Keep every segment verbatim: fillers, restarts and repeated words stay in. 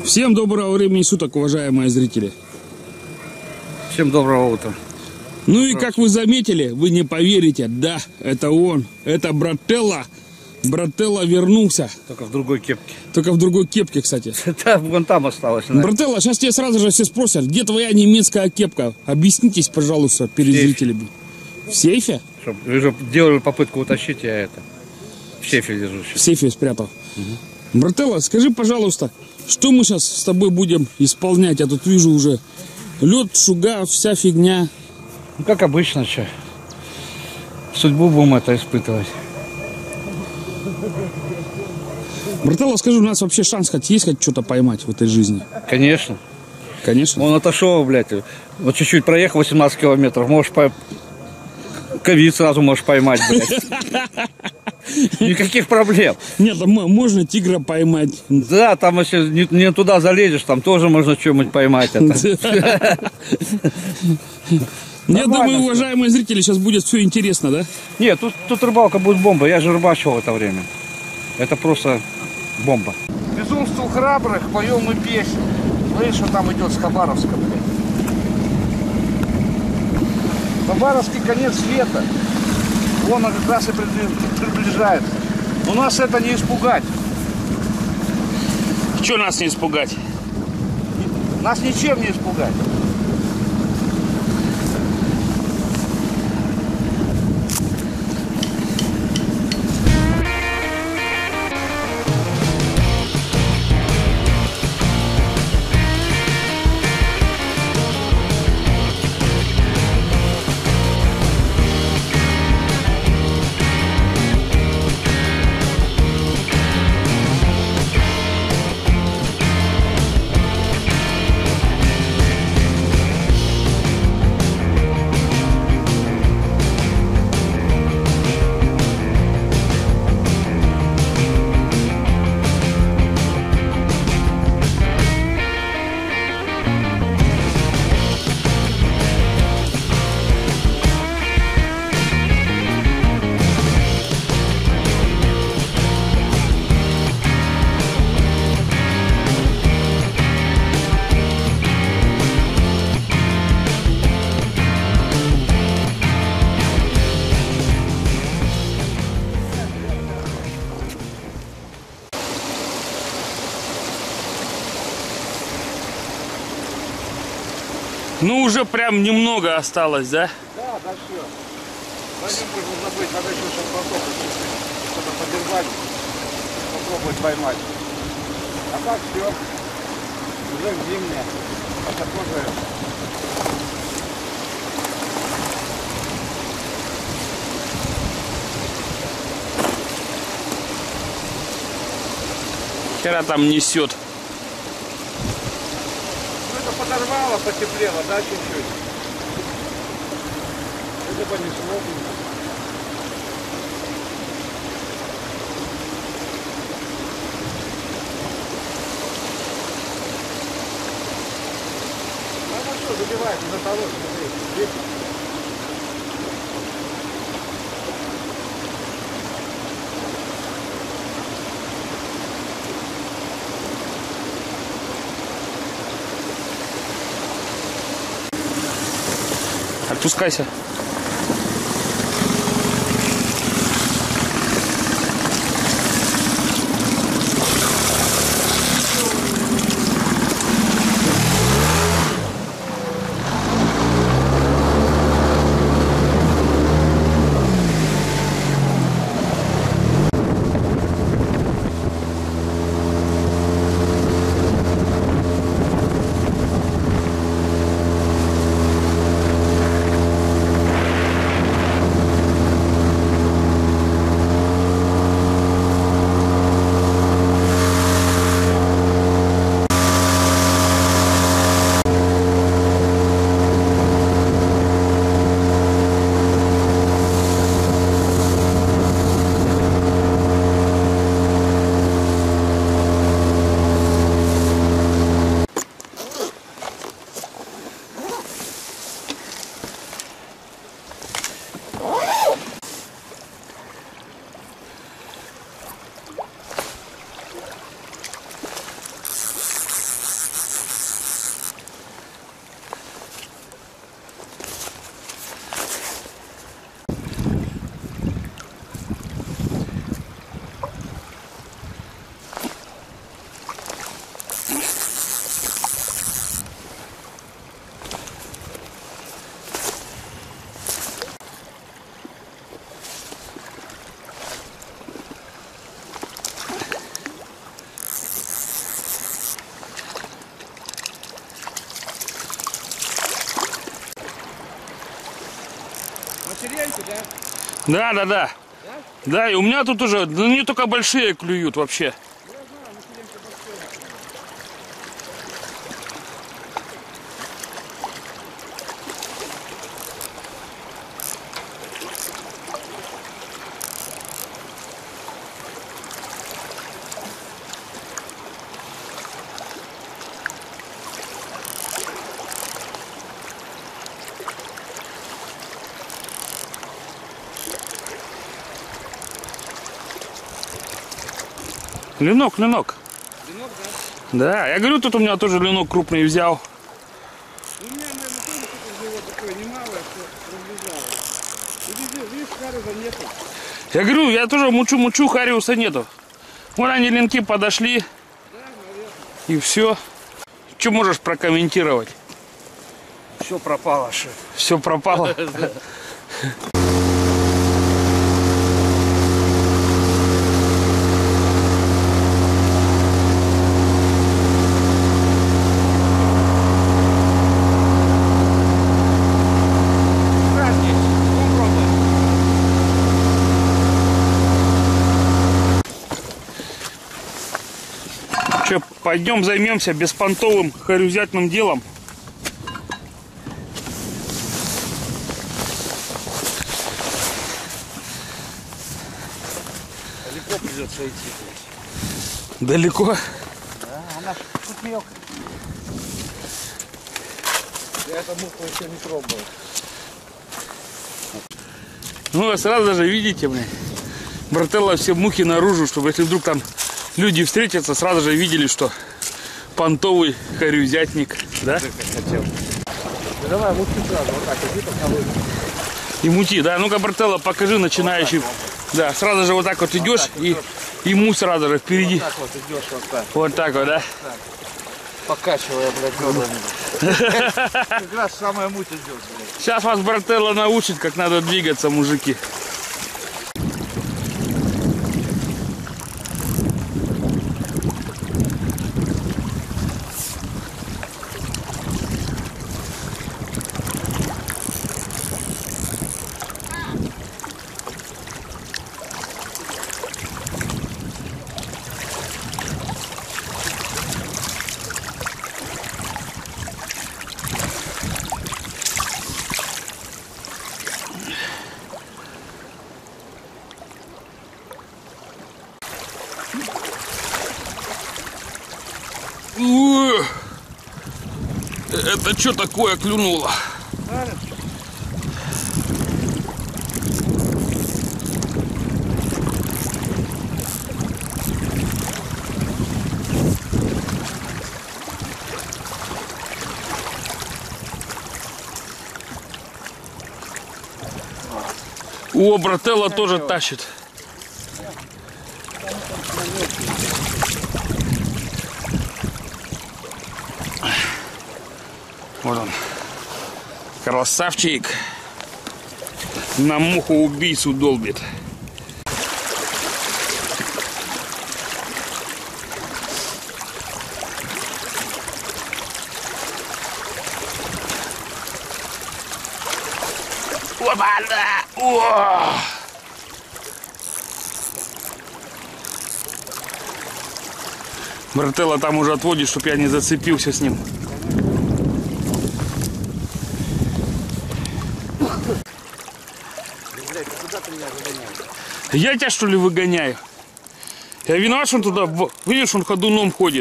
Всем доброго времени суток, уважаемые зрители. Всем доброго утра. Ну и как вы заметили, вы не поверите, да, это он, это Брателло. Брателло вернулся. Только в другой кепке. Только в другой кепке, кстати. Да, вон там осталось. Да. Брателло, сейчас тебе сразу же все спросят, где твоя немецкая кепка? Объяснитесь, пожалуйста, перед В зрителями. В сейфе? Чтоб, вы же делали попытку утащить, я это в сейфе лежу. В сейфе спрятал. Угу. Брателло, скажи, пожалуйста, что мы сейчас с тобой будем исполнять? Я тут вижу уже лед, шуга, вся фигня. Ну, как обычно, что. Судьбу будем это испытывать. Брателло, скажи, у нас вообще шанс хоть есть хоть что-то поймать в этой жизни? Конечно. Конечно. Он отошел, блядь. Вот чуть-чуть проехал восемнадцать километров. Можешь по... ковид сразу можешь поймать, блядь. Никаких проблем. Нет, можно тигра поймать. Да, там если не, не туда залезешь, там тоже можно что-нибудь поймать. Это. Я думаю, уважаемые зрители, сейчас будет все интересно, да? Нет, тут, тут рыбалка будет бомба. Я же рыбачил в это время. Это просто бомба. Безумству храбрых поем мы песню. Смотри, что там идет с Хабаровска, блядь. Хабаровский конец света. Вон он как раз и приближается. Но нас это не испугать. Что нас не испугать? Нас ничем не испугать. Ну, уже прям немного осталось, да? Да, да, все. За ним можно забыть, надо еще сейчас попробовать что-то подержать, попробовать поймать. А так все, уже зимнее, хотя тоже... Хера там несет. Подорвало, потеплело, да, чуть-чуть. Это понесло. Хорошо, забивает из-за того, смотри. Отпускайся. сиреньки, да? Да, да, да. Да? Да, и у меня тут уже, ну не только большие клюют вообще. Я знаю, мы сиреньки большие. Ленок, ленок. Ленок, да? Да, я говорю, тут у меня тоже ленок крупный взял. У меня, наверное, тоже что-то живот такое немалое, что разбежалось. И везде, видишь, хариуса нету. Я говорю, я тоже мучу-мучу, хариуса нету. Вот они ленки подошли. Да, наверное. И все. Что можешь прокомментировать? Все пропало, шеф. Все пропало. Че, пойдем займемся беспонтовым харюзятным делом. Далеко придется идти. Далеко? Да, она тут мелко. Я эту муху еще не пробовал. Ну, вы сразу же видите, блин, Брателло все мухи наружу, чтобы если вдруг там люди встретятся, сразу же видели, что понтовый харюзятник, да? Как хотел. Ну, давай мухи сразу, вот так, иди попробуй. И мути, да? Ну-ка, Брателло, покажи начинающим. Вот вот. Да, сразу же вот так вот идешь, вот так и, и муть сразу же впереди. Вот так вот идешь, вот так. Вот так вот, да? Так. Покачивая, блядь, бедрами. Как раз самая муть идет, блядь. Сейчас вас Брателло научит, как надо двигаться, мужики. Это что такое клюнуло? О, Брателло тоже тащит. Вот он, красавчик, на муху убийцу долбит. Опа, да! О! Брателло там уже отводит, чтобы я не зацепился с ним. Я тебя что ли выгоняю? Я виноват, что он туда, видишь, он ходуном ходит.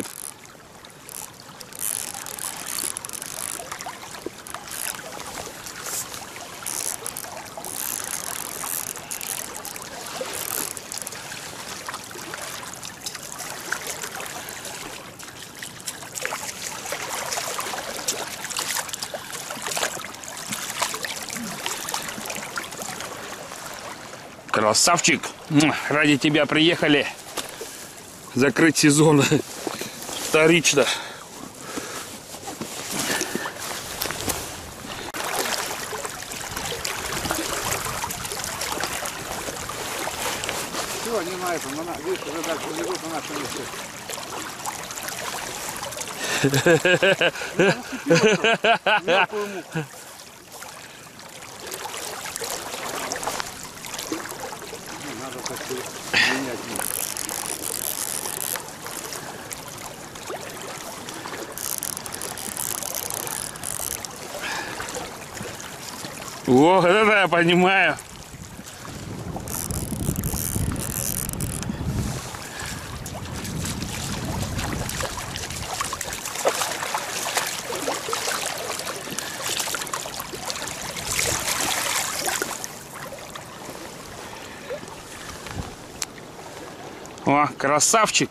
Красавчик, ради тебя приехали закрыть сезон вторично. Все, не на этом, на, видишь, уже дальше бегут на нашем месте. Мелкую муху. менять. О, это я понимаю. О, красавчик.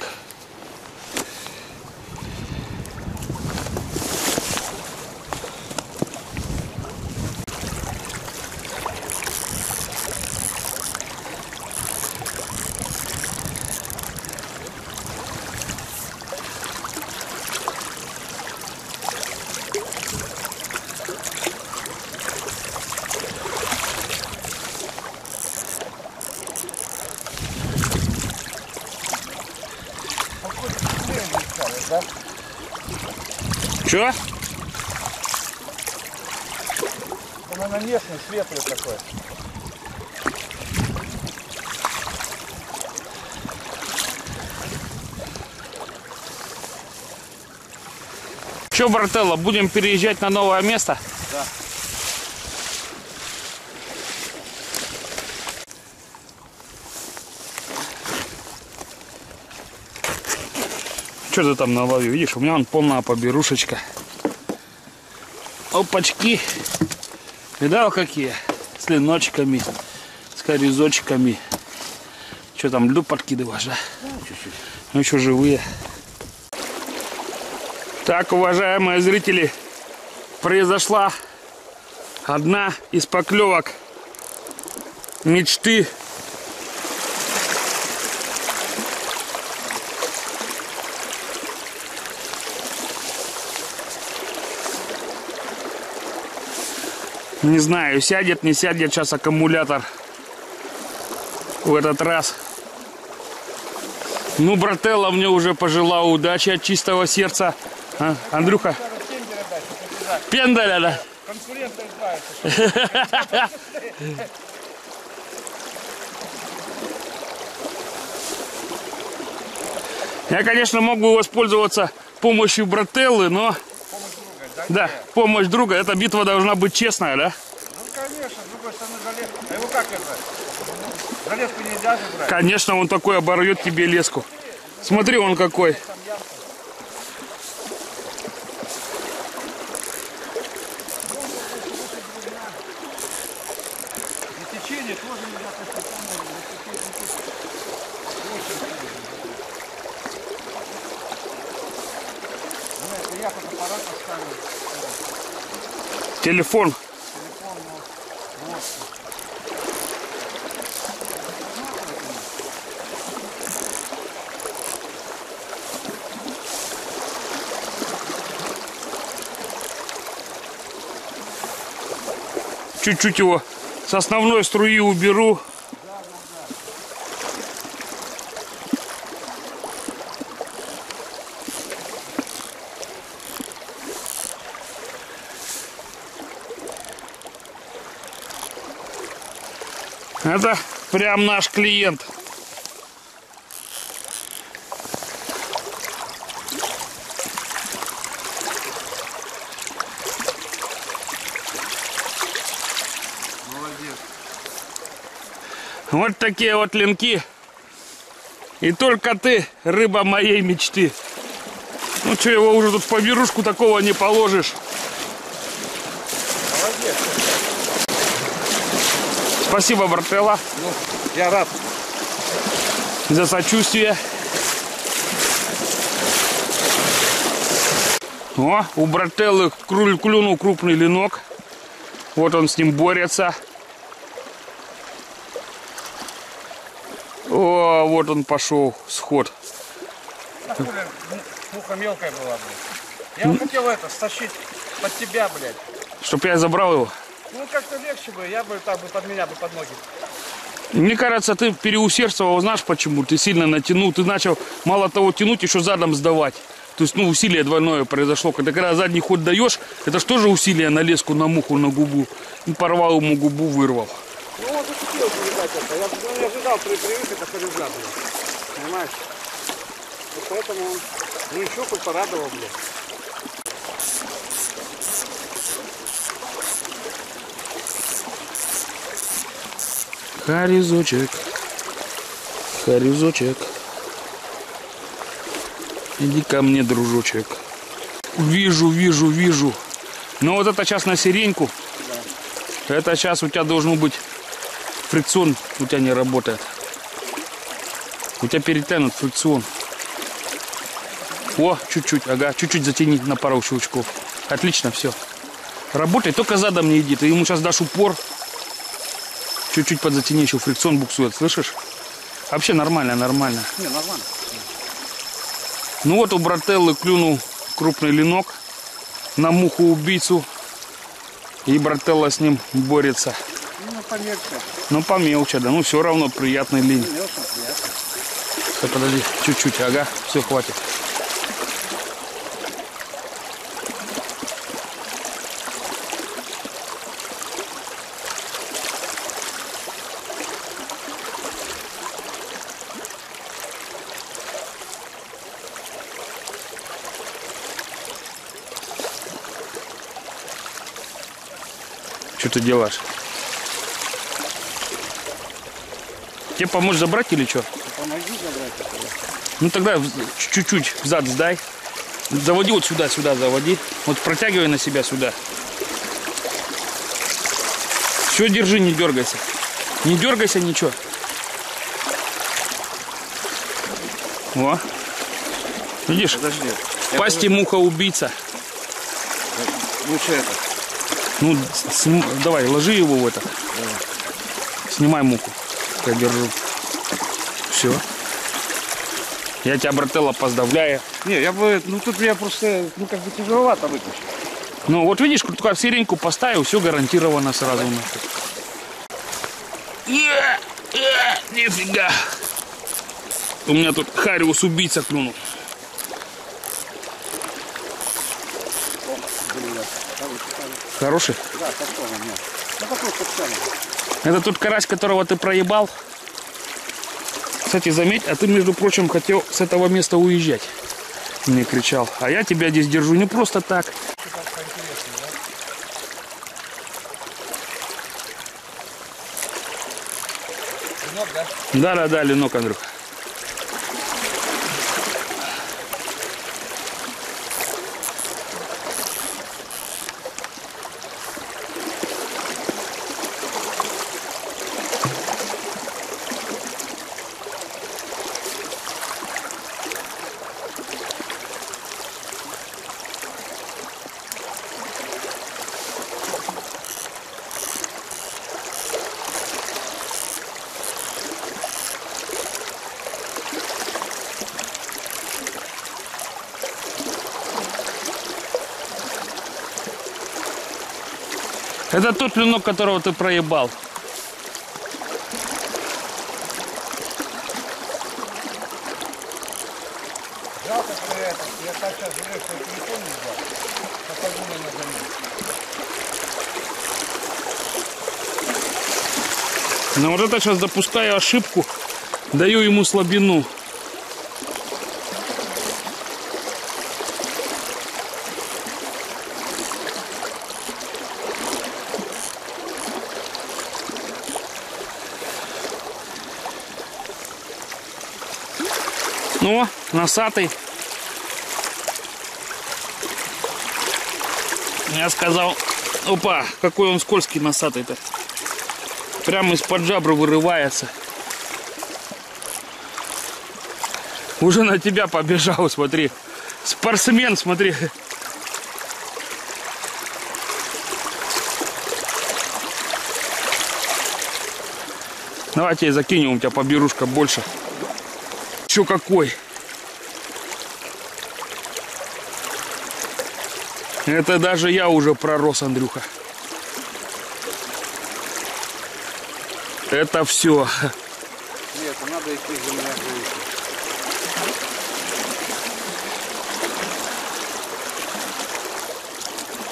Да? Чё? Он, наверное, местный, светлый такой. Чё, брателло, будем переезжать на новое место? Да. Что ты там наловил? Видишь, у меня вон полная поберушечка. Опачки. Видал какие? С леночками, с коризочками. Что там, льду подкидываешь, да? Чуть-чуть. Ну еще живые. Так, уважаемые зрители, произошла одна из поклевок мечты. Не знаю, сядет, не сядет сейчас аккумулятор в этот раз. Ну, брателло мне уже пожелал удачи от чистого сердца. А, Андрюха? Пендаля, да? Конкуренты избавятся. Я, конечно, мог бы воспользоваться помощью брателлы, но... Помощь друга, да? Да, помощь друга. Эта битва должна быть честная, да? Ну, конечно, с другой стороны залезку. А его как это? Залезку нельзя же брать. Конечно, он такой оборвет тебе леску. Смотри, он какой. Там ямка. И течение тоже нельзя постепенно. Знаете, я фотоаппарат поставил. Телефон. Телефон, ну, вот. Чуть-чуть его с основной струи уберу. Это прям наш клиент. Молодец. Вот такие вот ленки. И только ты, рыба моей мечты. Ну что, его уже тут в поберушку такого не положишь. Молодец. Спасибо, брателло, Ну, я рад. за сочувствие. О, у брателлы клюнул крупный ленок. Вот он с ним борется. О, вот он пошел, сход. На хули муха мелкая была, блядь. Я вот хотел это, стащить под тебя, блядь. Чтоб я забрал его. Ну, как-то легче бы, я бы так бы под меня бы под ноги. Мне кажется, ты переусердствовал, знаешь почему? Ты сильно натянул, ты начал мало того тянуть, еще задом сдавать. То есть, ну, усилие двойное произошло. Когда, когда задний ход даешь, это же тоже усилие на леску, на муху, на губу. И порвал ему губу, вырвал. Ну, он захотел передать это. Я ну, не ожидал при привык это хорюзя, блядь. Понимаешь? Вот поэтому он, ну и щуку порадовал, блядь. Харюзочек. Харюзочек. Иди ко мне, дружочек. Вижу, вижу, вижу. Но вот это сейчас на сиреньку. Да. Это сейчас у тебя должен быть фрикцион, у тебя не работает. У тебя перетянут фрикцион. О, чуть-чуть, ага, чуть-чуть затяни на пару щелчков. Отлично, все. Работай, только задом не иди. Ты ему сейчас дашь упор. Чуть-чуть подзатяни, еще фрикцион буксует, слышишь? Вообще нормально, нормально. Не, нормально. Ну вот у брателлы клюнул крупный ленок на муху-убийцу. И брателла с ним борется. Ну, помельче. Ну, помелче, да. Ну, все равно приятный линь. Не очень приятно. Все, подожди, чуть-чуть, ага, все, хватит. Что ты делаешь? Тебе помочь забрать или что? Помоги забрать. Ну тогда чуть-чуть взад сдай. Заводи вот сюда, сюда заводи. Вот протягивай на себя сюда. Все, держи, не дергайся. Не дергайся, ничего. О. Видишь? Подожди. В пасти муха-убийца. Лучше это. Ну, сним... давай, ложи его в это. Давай. Снимай муху. Я держу. Все. Я тебя, брателла, поздравляю. Не, я бы, ну тут я просто, ну как бы тяжеловато вытащить. Ну вот видишь, только сиреньку поставил, все гарантированно сразу. Е, е, нифига. У меня тут хариус убийца клюнул. Хороший? Да, такого нет. Ну такой специальный. Это тот карась, которого ты проебал. Кстати, заметь, а ты, между прочим, хотел с этого места уезжать. Мне кричал. А я тебя здесь держу не просто так. Ленок, да? Да-да-да, ленок, Андрюха. Это тот ленок, которого ты проебал. Жалко, что это. Я так сейчас жалею, что я телефон не взял. Покажу на замену. Но вот это сейчас допускаю ошибку. Даю ему слабину. Ну, носатый. Я сказал, опа, какой он скользкий носатый-то. Прямо из-под жабры вырывается. Уже на тебя побежал, смотри. Спортсмен, смотри. Давайте я закинем, у тебя поберушка больше. Чё какой? Это даже я уже пророс, Андрюха. Это все. Нет, надо идти за меня выйти.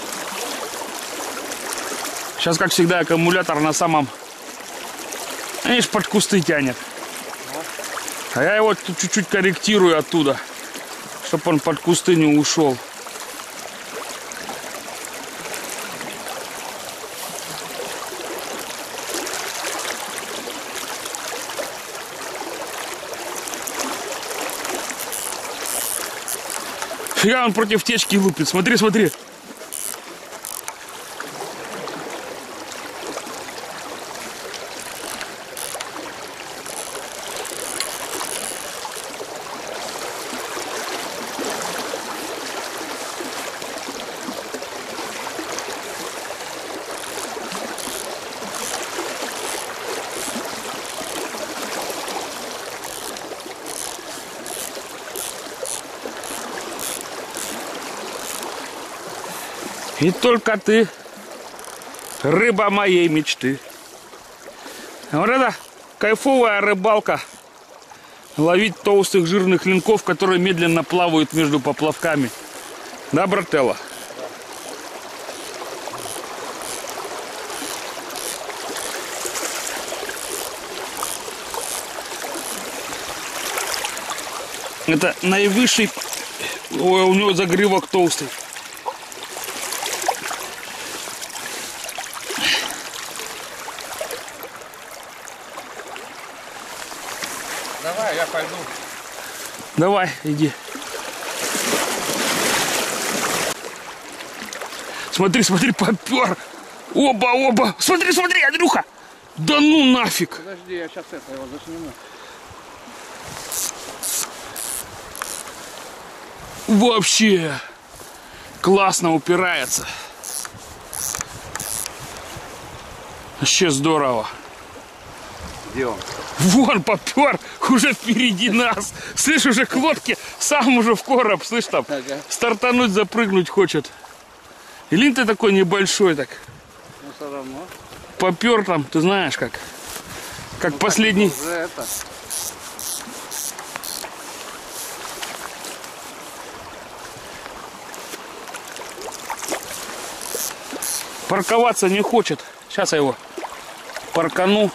Сейчас, как всегда, аккумулятор на самом Они ж под кусты тянет. А я его тут чуть-чуть корректирую оттуда, чтобы он под кусты не ушел. Фига, он против течки лупит. Смотри, смотри. И только ты, рыба моей мечты. Вот это кайфовая рыбалка. Ловить толстых жирных линков, которые медленно плавают между поплавками. Да, брателло? Это наивысший... Ой, у него загривок толстый. Давай, я пойду. Давай, иди. Смотри, смотри, попер. Оба, оба. Смотри, смотри, Андрюха. Да ну нафиг. Подожди, я сейчас это его засниму. Вообще классно упирается. Вообще здорово. Где он? Вон попер, уже впереди нас. Слышь, уже к лодке, сам уже в короб, слышь, там, Ага. стартануть, запрыгнуть хочет. Или ты такой небольшой так. Ну все равно. Попер там, ты знаешь как. Как Ну, последний. Уже это. Парковаться не хочет. Сейчас я его паркану.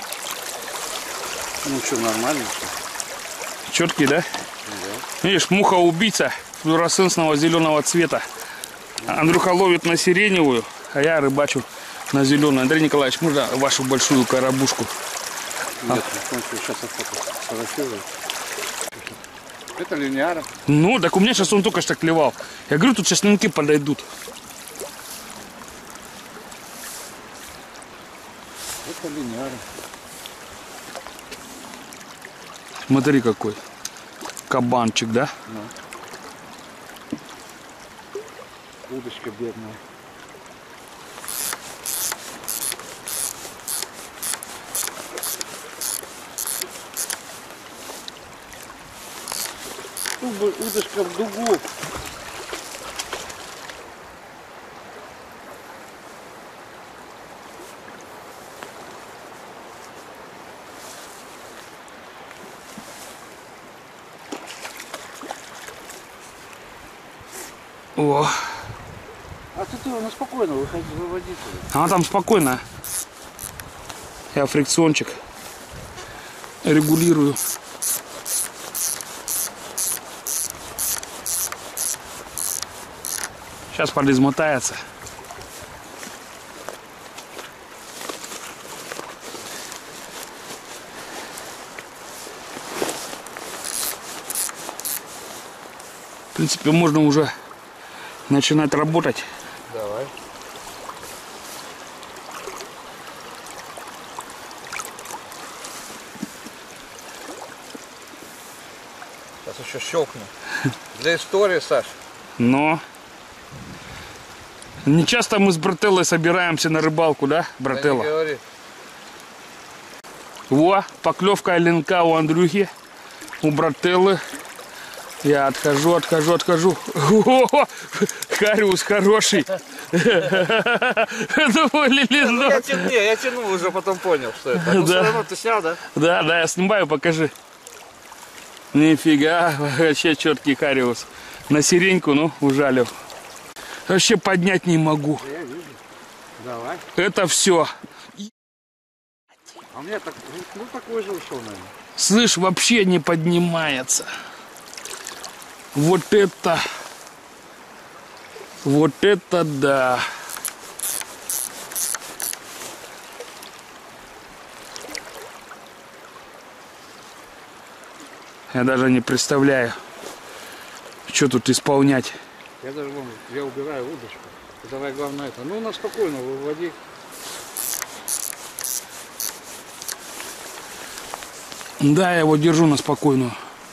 Ну что, нормально? Четкий, да? Да. Видишь, муха-убийца флуоресцентного зеленого цвета. Андрюха ловит на сиреневую, а я рыбачу на зеленую. Андрей Николаевич, можно вашу большую коробушку? Нет, а. Сейчас фотографирую. Это линейка. Ну, так у меня сейчас он только что клевал. Я говорю, тут сейчас линки подойдут. Это линейка. Смотри какой. Кабанчик, да? Ну. Удочка бедная. Удочка в дугу. О, А ты, ты ну, спокойно выходи, выводи туда. она там спокойно. Я фрикциончик регулирую. Сейчас подизмотается. В принципе, можно уже начинать работать. Давай. Сейчас еще щелкну. Для истории, Саш. Но не часто мы с брателлой собираемся на рыбалку, да, брателла? Да не говори. Во, поклевка линка у Андрюхи, у брателлы. Я отхожу, отхожу, отхожу. О, Хариус хороший. Думали, Я лизнул. тяну, я тянул, уже потом понял, что это. Ну, Да. все равно ты снял, да? Да, да, я снимаю, покажи. Нифига, вообще четкий хариус. На сиреньку, ну, ужалил. Вообще поднять не могу. Я вижу. Давай. Это все. А мне так, ну такой же ушел, наверное. Слышь, вообще не поднимается. Вот это... Вот это да. Я даже не представляю, что тут исполнять. Я даже вон, я убираю удочку. Давай главное это. Ну на спокойно выводи. Да, я его держу на спокойную.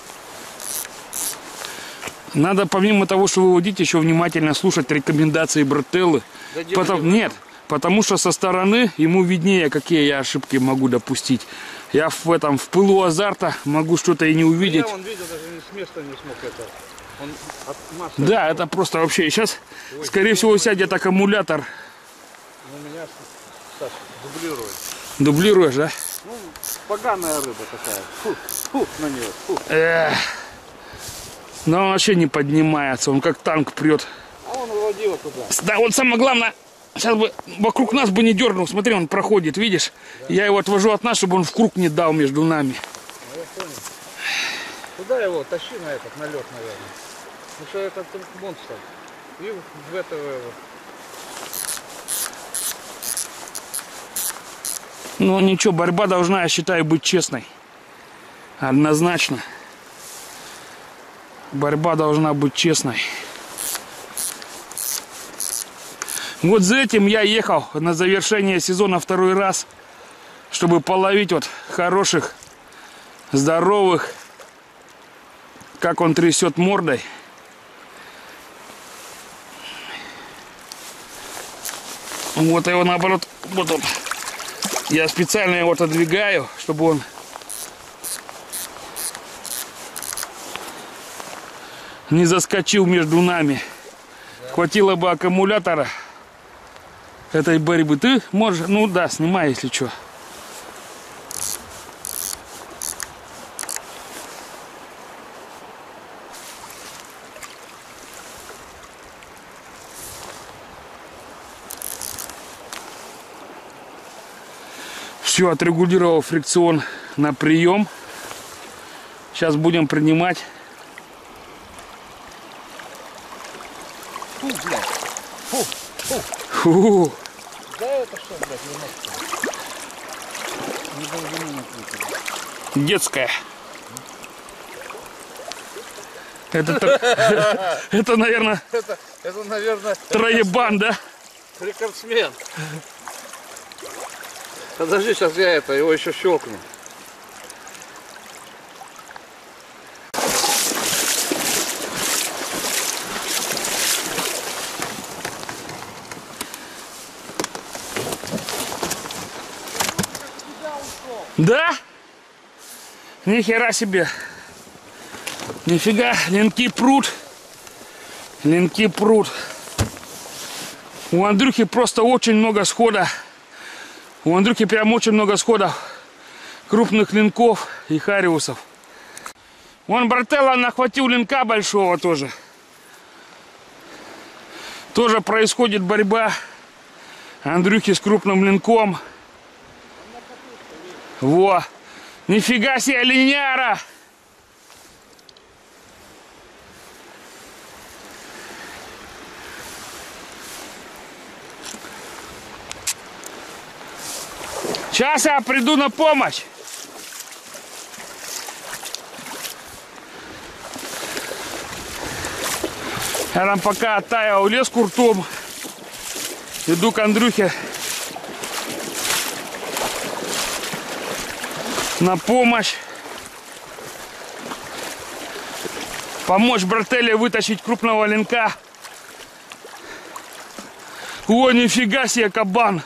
Надо помимо того, что выводить, еще внимательно слушать рекомендации брателлы. Да Потом, нет, потому что со стороны ему виднее, какие я ошибки могу допустить. Я в этом в пылу азарта могу что-то и не увидеть. Я он видел, даже с места не смог это. Он от массы. Да, это просто вообще. Сейчас, скорее всего, сядет аккумулятор. У меня, Саша, дублирует. Дублируешь, да? Ну, поганая рыба такая. Фу, фу на нее. Фу. Эх. Но он вообще не поднимается, он как танк прет. А он выводил туда. Да, вот самое главное, сейчас бы вокруг нас бы не дернул. Смотри, он проходит, видишь? Да. Я его отвожу от нас, чтобы он в круг не дал между нами. Ну, я понял. Куда его? Тащи на этот, на лед, наверное. Ну что это монстр. И в этого его. Ну ничего, борьба должна, я считаю, быть честной. Однозначно. Борьба должна быть честной. Вот за этим я ехал на завершение сезона второй раз, чтобы половить вот хороших, здоровых, как он трясет мордой. Вот его наоборот, вот он. Я специально его отодвигаю, чтобы он не заскочил между нами. Да. Хватило бы аккумулятора этой борьбы. Ты можешь, ну да, снимай, если что. Все, отрегулировал фрикцион на прием. Сейчас будем принимать. Фу, блядь. Фу, фу. Фу. Да это что, блядь, не детская. Это, это, наверное, это, это, наверное, троебан, да? Рекордсмен. Подожди, сейчас я это, его еще щелкну. Да? Ни хера себе. Нифига, линки прут. Линки прут. У Андрюхи просто очень много схода. У Андрюхи прям очень много сходов крупных линков и хариусов. Вон брателло нахватил линка большого тоже. Тоже происходит борьба Андрюхи с крупным линком. Во! Нифига себе линяра! Сейчас я приду на помощь. Я там пока оттаял лес куртом. Иду к Андрюхе на помощь. Помочь брателле вытащить крупного линка. О, нифига себе кабан.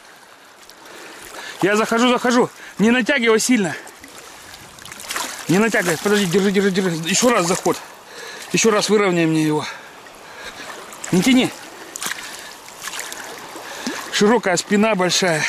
Я захожу, захожу. Не натягивай сильно. Не натягивай. Подожди, держи, держи, держи. Еще раз заход. Еще раз выровняй мне его. Не тяни. Широкая спина большая.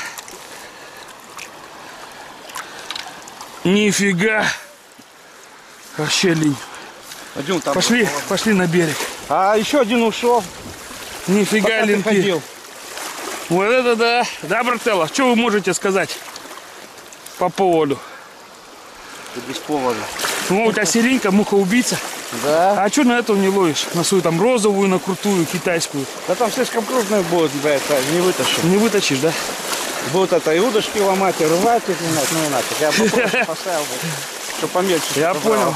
Нифига. Вообще линь. Пойдем там. Пошли, было. Пошли на берег. А еще один ушел. Нифига линки. Вот это да. Да, брателло, что вы можете сказать? по поводу. Ты без повода. Ну, у тебя сиренька, муха-убийца. Да. А что на эту не ловишь? На свою там розовую, на крутую, китайскую? Да там слишком крупная будет, да, это не вытащишь. Не вытащишь, да? Будут это и удочки ломать, и рвать их, ну и нафиг. Я попроще поставил бы, чтобы помельче. Я понял.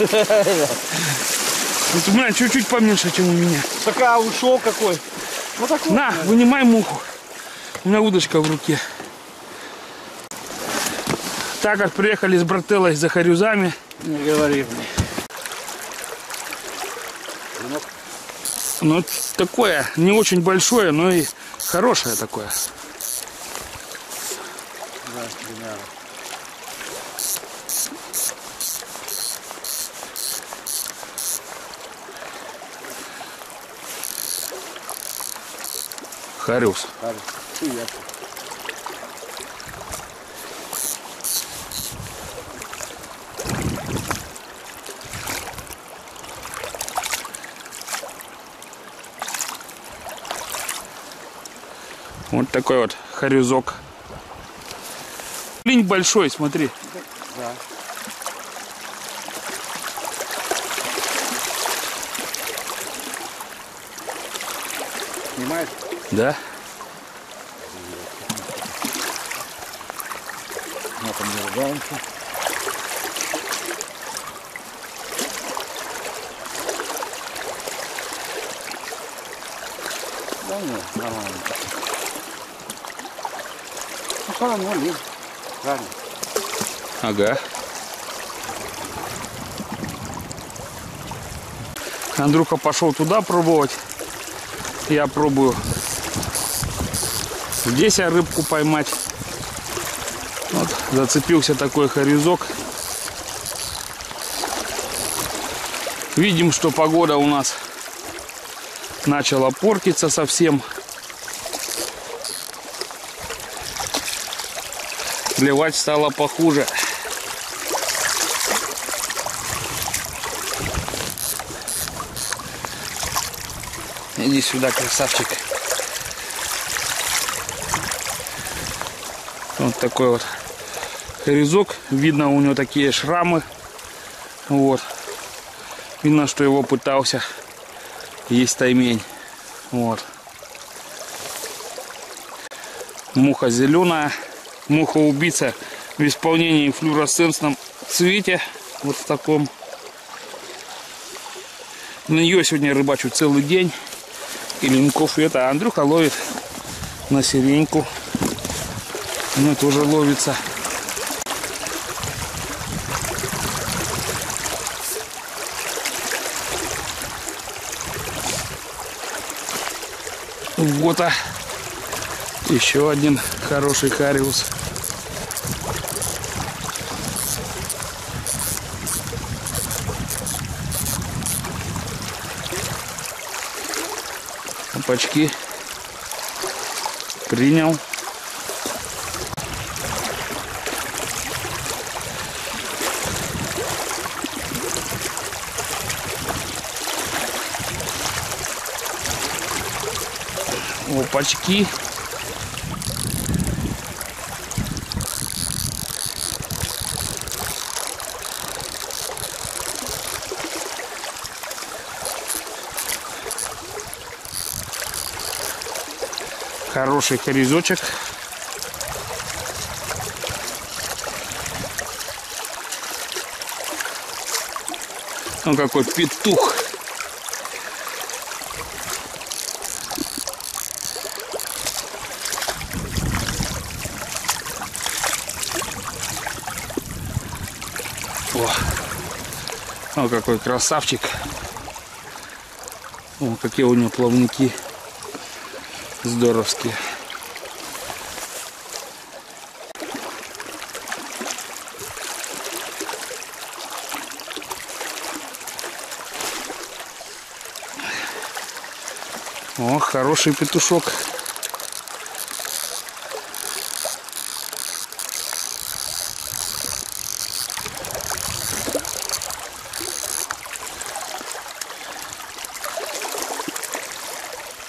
Вот у меня чуть-чуть поменьше, чем у меня. Такая ушел какой. Ну такой. На, вынимай муху. У меня удочка в руке. Так как приехали с брателлой за харюзами. Не говори мне. Ну, такое, не очень большое, но и хорошее такое. Да, примерно. Харюз. Привет. Вот такой вот харюзок. Линь большой, смотри. Да. Снимаешь? Да. На там не ругаемся. Да нет, нормально. Ну все равно лень. Правильно. Ага. Андрюха пошел туда пробовать. Я пробую здесь я рыбку поймать. Вот, зацепился такой харюзок. Видим, что погода у нас начала портиться совсем. Клевать стало похуже. Иди сюда, красавчик. Вот такой вот харюзок. Видно, у него такие шрамы. Вот. Видно, что его пытался есть таймень. Вот. Муха зеленая. Муха-убийца в исполнении в флюоресцентном цвете. Вот в таком. На нее сегодня рыбачу целый день. И линков это. Андрюха ловит на сиреньку. Она тоже ловится. Вот а еще один хороший хариус. Опачки. Принял. Опачки. Хороший харюзочек. Ну какой петух. О, о, какой красавчик. О, какие у него плавники здоровские. О, хороший петушок.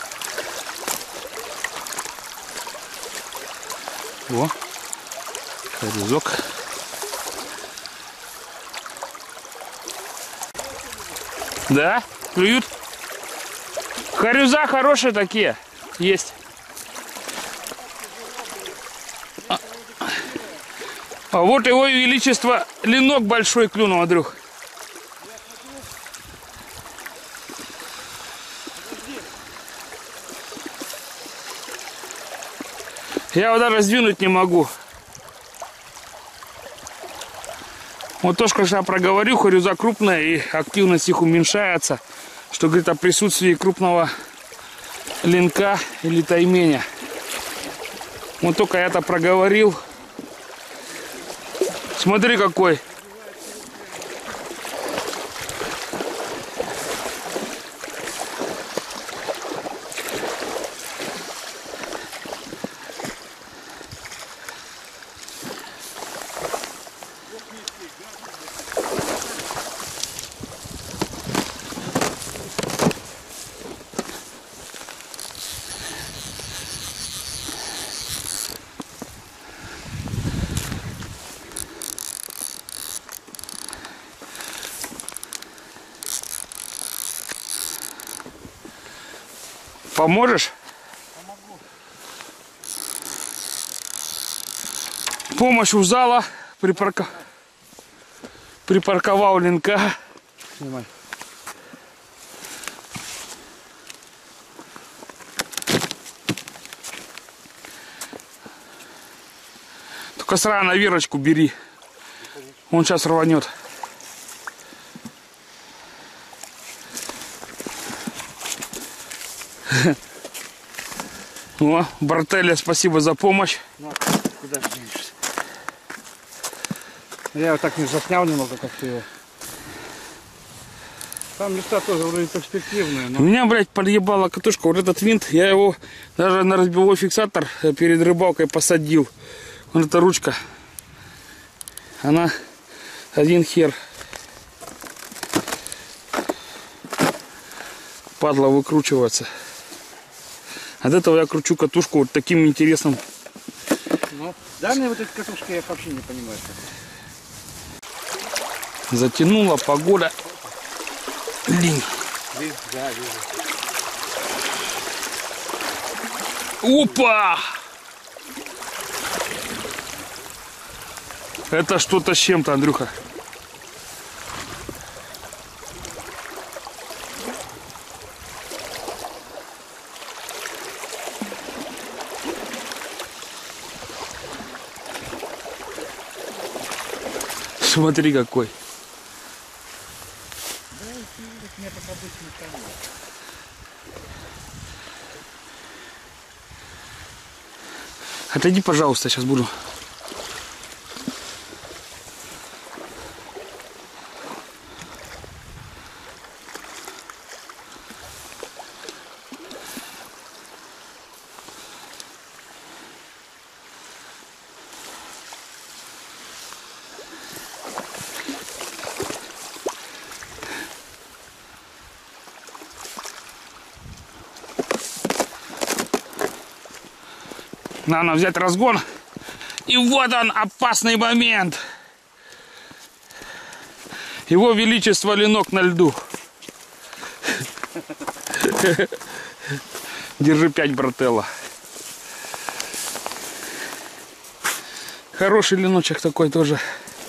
О, Хорюзок. Да? Клюют? Хорюза хорошие такие. Есть. А, а вот его величество ленок большой клюнул, Андрюх. Я его даже сдвинуть не могу. Вот то, что я проговорю, хорюза крупная и активность их уменьшается, что говорит о присутствии крупного ленка или тайменя. Вот только я это проговорил. Смотри какой. Поможешь? Помогу. Помощь у зала. Припарка... Припарковал ленка. Снимай. Только сразу на вирочку бери. Он сейчас рванет. О, Брателле, спасибо за помощь. Ну, куда же денешься? Я его так не заснял немного, как ты его. Там места тоже вроде перспективные, но... У меня, блядь, подъебала катушка. Вот этот винт, я его даже на разбивной фиксатор перед рыбалкой посадил. Вот эта ручка. Она один хер. Падла выкручивается. От этого я кручу катушку вот таким интересным. Ну, данные вот эти катушки я вообще не понимаю. Затянула погода. Линь. Вижу, да, вижу. Опа! Это что-то с чем-то, Андрюха. Смотри какой. Отойди, пожалуйста, сейчас буду. Надо взять разгон. И вот он, опасный момент. Его величество ленок на льду. Держи пять, Брателло. Хороший леночек такой тоже.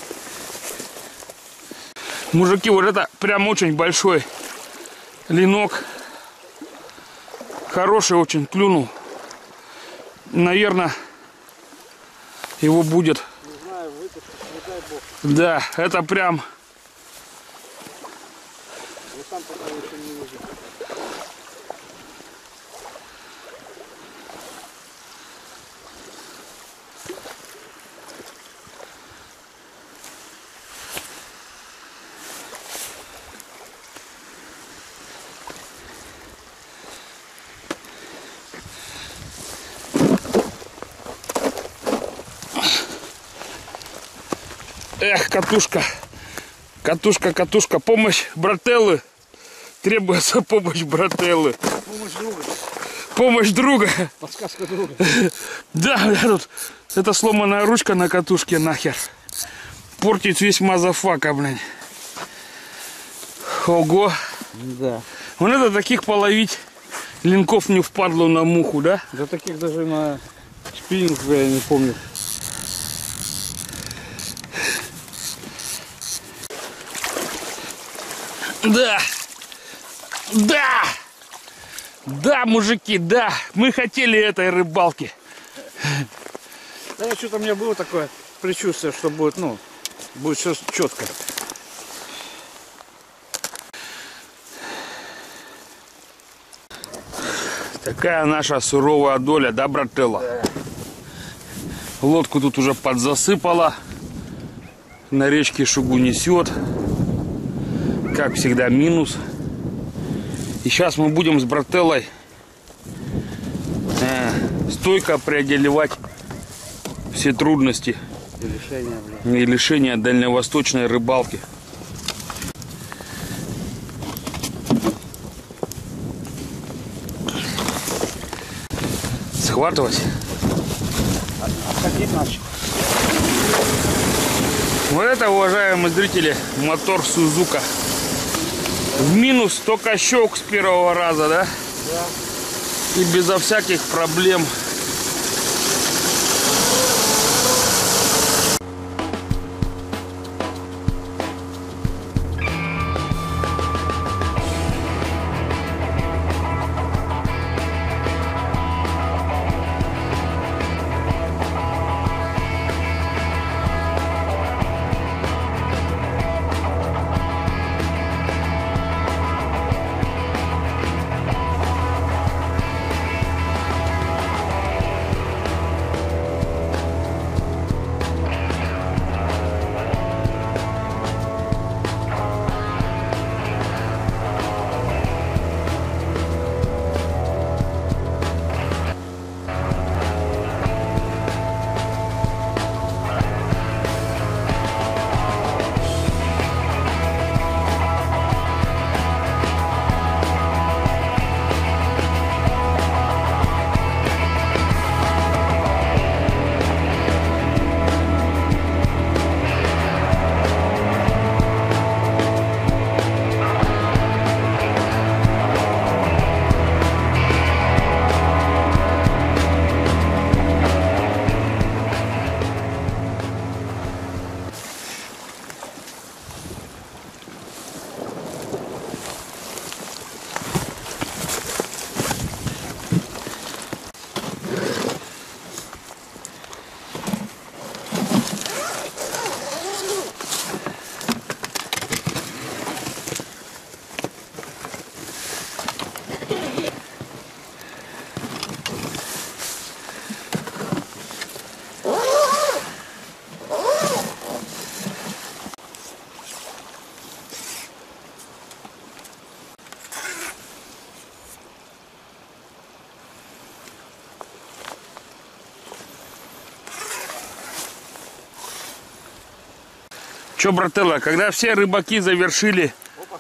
Мужики, вот это прям очень большой ленок. Хороший очень, клюнул. Наверное, его будет. Не знаю, вытащить, не дай бог. Да, это прям. Я сам пока еще не вижу. Эх, катушка. Катушка, катушка. Помощь Брателлы. Требуется помощь Брателлы. Помощь друга. Помощь друга. Подсказка друга. Да, бля, тут эта сломанная ручка на катушке нахер. Портит весь мазафака, блин. Ого. Да. Вот это таких половить линков не впадло на муху, да? Да таких даже на спиннинг я не помню. Да. Да. Да, мужики, да. Мы хотели этой рыбалки. Да, что-то у меня было такое предчувствие, что будет, ну, будет все четко. Такая наша суровая доля, да, брателло? Да. Лодку тут уже подзасыпало. На речке шугу несет. Как всегда, минус. И сейчас мы будем с брателлой э, стойко преодолевать все трудности И лишения, блин. и лишения дальневосточной рыбалки. Схватывать. Отходить начал. Вот это, уважаемые зрители, мотор Сузука. В минус только щелк с первого раза, да? Да. И безо всяких проблем. Че, брателло, когда все рыбаки завершили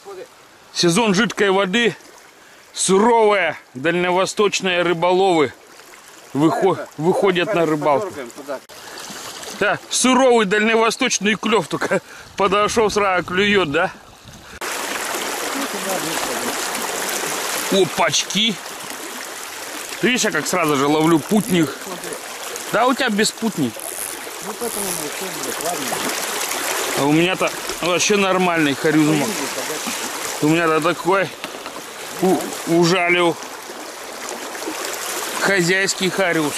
сезон жидкой воды, суровые дальневосточные рыболовы выход, выходят на рыбалку. Да, суровый дальневосточный клев только подошел, сразу клюет, да? Опачки. Видишь, я как сразу же ловлю путник. Да, у тебя беспутник. А у меня-то вообще нормальный харюзма. У меня-то такой у, ужалил хозяйский харюз.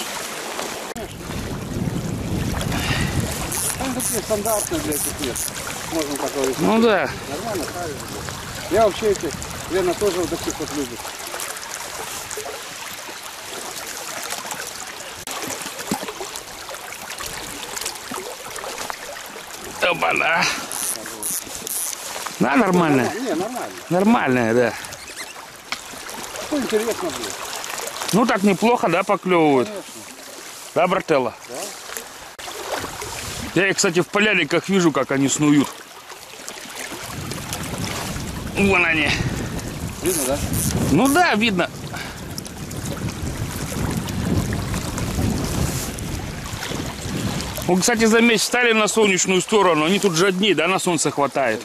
Стандартно для этих лет. Можно так говорить. Ну да. Нормально, харюз. Я вообще эти, Лена тоже вот таких вот любит. Опа-на. Да, нормальная. Не, нормально. Нормальная, да. Что интересно, блин. Ну так неплохо, да, поклевывают? Конечно. Да, брателло? Да. Я их, кстати, в поляриках вижу, как они снуют. Вон они. Видно, да? Ну да, видно. Вот, кстати, заметь, встали на солнечную сторону, они тут же одни, да, на солнце хватает.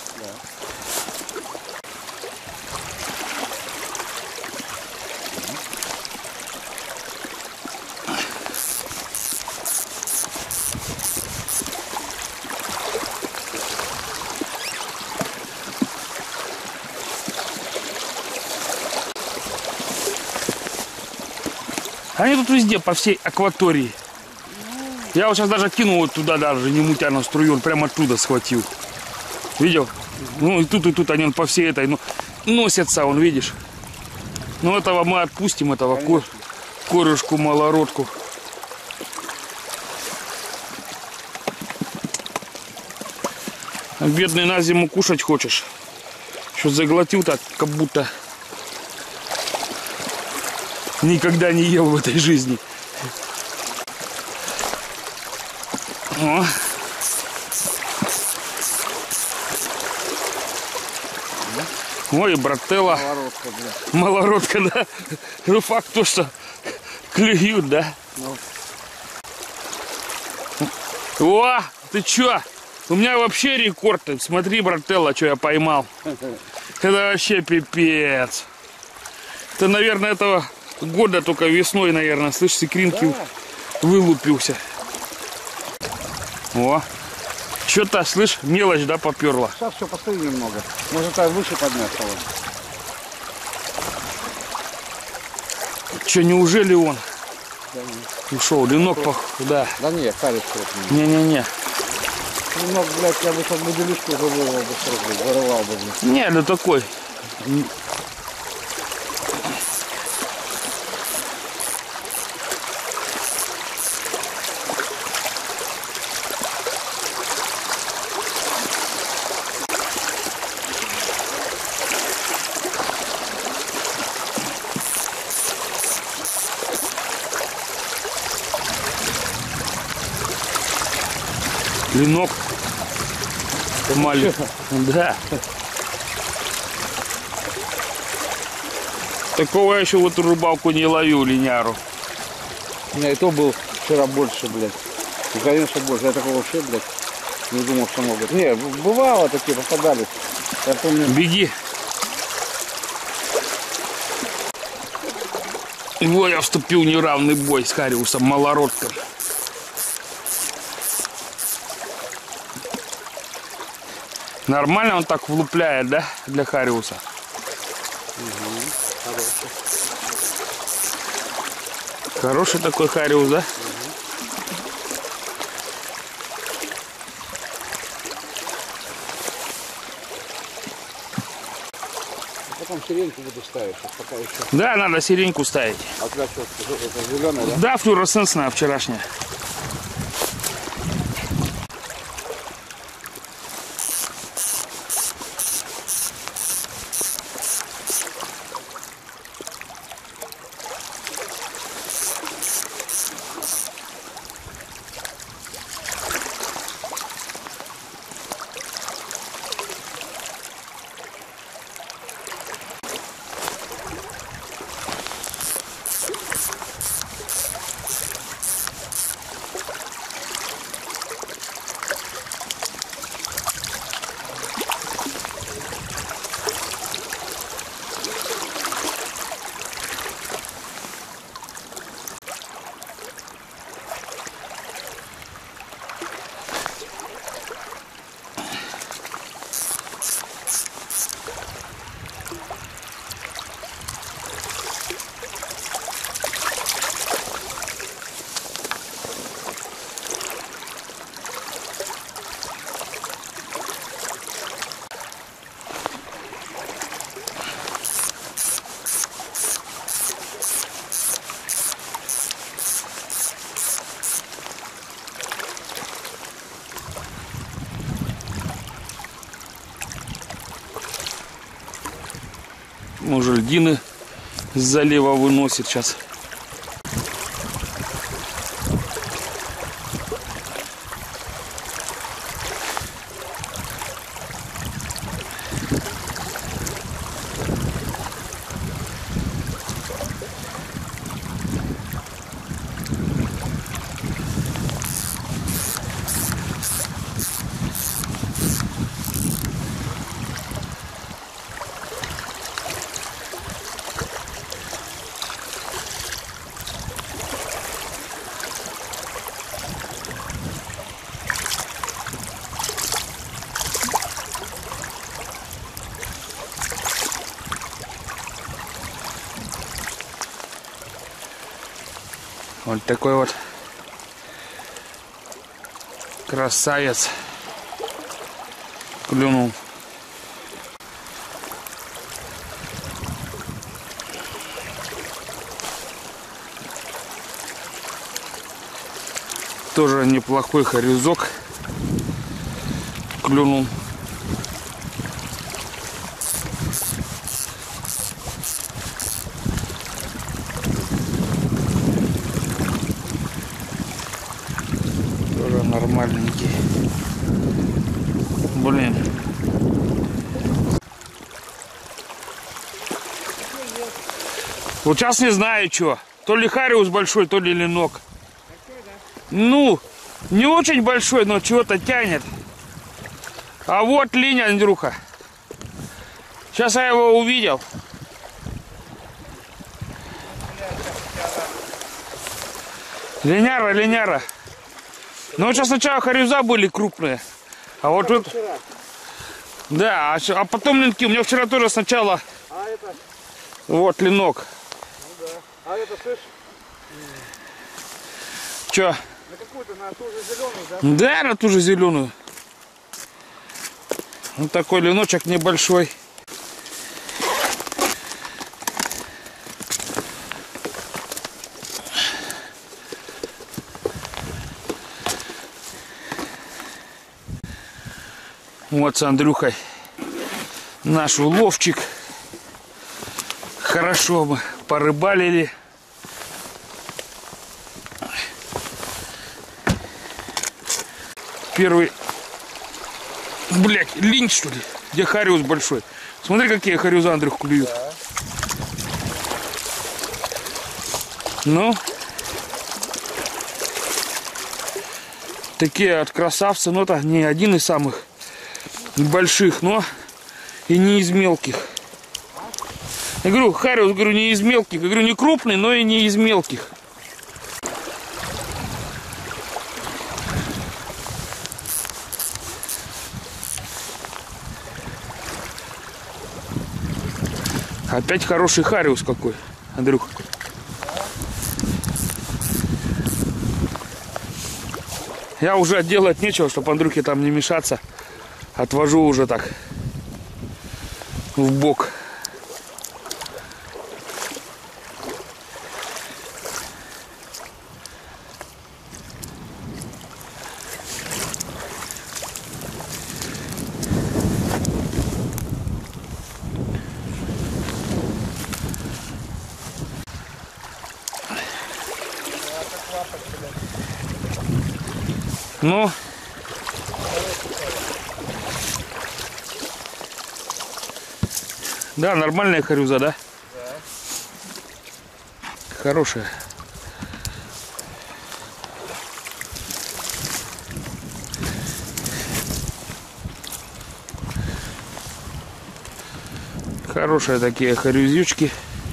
Они тут везде, по всей акватории. Я вот сейчас даже кинул вот туда, даже не мутя на струю, он прямо оттуда схватил. Видел? Ну и тут, и тут они по всей этой, ну, носятся, он, видишь? Ну этого мы отпустим, этого кор, корюшку, малородку. Бедный, на зиму кушать хочешь. Что заглотил так, как будто никогда не ел в этой жизни. О. Ой, брателла. Малородка, бля. Малородка, да. Ну факт то, что клюют, да. Ну. О, ты чё? У меня вообще рекорд. Смотри, брателла, что я поймал. Это вообще пипец. Это, наверное, этого года только весной, наверное, слышь, с икринки Да. вылупился. О, что-то, слышь, мелочь, да, поперла. Сейчас все, постои немного. Может, так выше подняться вот. Че, неужели он Да, не. ушел? Ленок, пох... да. Да не, харит крупный. Не-не-не. Немного, блядь, я бы сейчас буделишку уже вырвал бы сразу, блядь, вырывал бы, блядь. Не, ну такой. Ленок. Маленький. Да. Такого я еще в эту рыбалку не ловил, линяру. У меня и то был вчера больше, блядь. Ну, конечно, больше. Я такого вообще, блядь, не думал, что могут. Не, бывало такие, попадались. Я помню. Беги. Ой, я вступил в неравный бой с хариусом, малородком. Нормально он так влупляет, да, для хариуса? Угу. Хороший. Хороший такой хариус, да? Угу. Потом сиреньку буду ставить, сейчас пока еще. Да, надо сиреньку ставить. А у тебя что, это зеленая, да? Да, флюоресцентная вчерашняя. Может, льдины с залива выносит сейчас. Вот такой вот красавец клюнул. Тоже неплохой хорюзок клюнул. Тоже нормальненький. Блин. Вот сейчас не знаю, что. То ли хариус большой, то ли ленок. Ну, не очень большой, но чего-то тянет. А вот линия, Андрюха. Сейчас я его увидел. Линяра, линяра. Ну вот сейчас сначала харюза были крупные. А вот тут... Да, а, а потом линки. У меня вчера тоже сначала... А это? Вот ленок. Ну да. А это, слышь? Че? На какую-то, на ту же зеленую, да? Да, на ту же зеленую. Вот такой леночек небольшой. Вот с Андрюхой наш уловчик. Хорошо мы порыбалили. Первый, блять, линь что ли? Где хариус большой? Смотри, какие харюза, Андрюх, клюют. Да. Ну, такие от красавцы, но это не один из самых больших, но и не из мелких. Я говорю, хариус, говорю, не из мелких. Я говорю, не крупный, но и не из мелких. Опять хороший хариус какой, Андрюх. Я уже делать нечего, чтобы Андрюхе там не мешаться. Отвожу уже так в бок. Ну, да, нормальная харюза, да? Да. Хорошая. Хорошие такие харюзючки.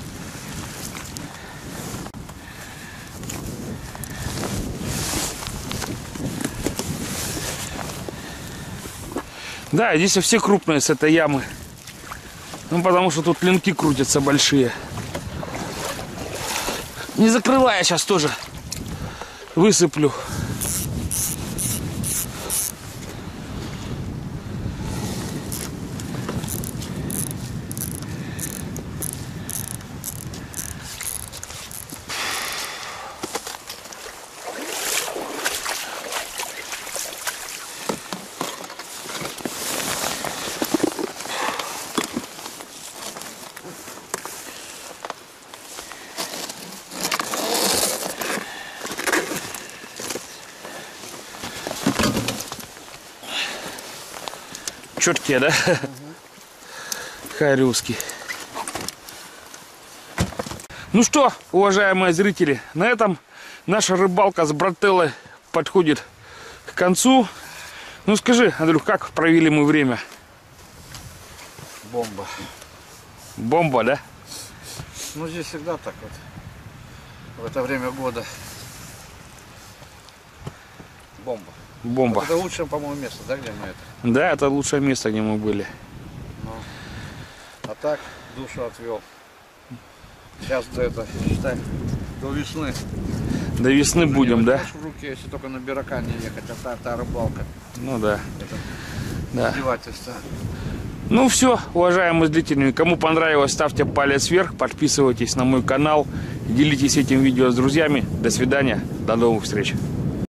Да, здесь все крупные с этой ямы. Ну, потому что тут линки крутятся большие. Не закрывая, сейчас тоже высыплю. Четкие, да? Угу. Харюзки. Ну что, уважаемые зрители, на этом наша рыбалка с брателлой подходит к концу. Ну скажи, Андрюх, как провели мы время? Бомба. Бомба, да? Ну здесь всегда так вот. В это время года. Бомба. Бомба. Вот это лучшее, по-моему, место, да, где мы это? Да, это лучшее место, где мы были. Ну, а так душу отвел. Сейчас до это, считай, до весны. До весны будем, да? В руки, если только на Берака не ехать, а та, та рыбалка. Ну да. Это Да. издевательство. Ну все, уважаемые зрители, кому понравилось, ставьте палец вверх, подписывайтесь на мой канал, делитесь этим видео с друзьями. До свидания, до новых встреч.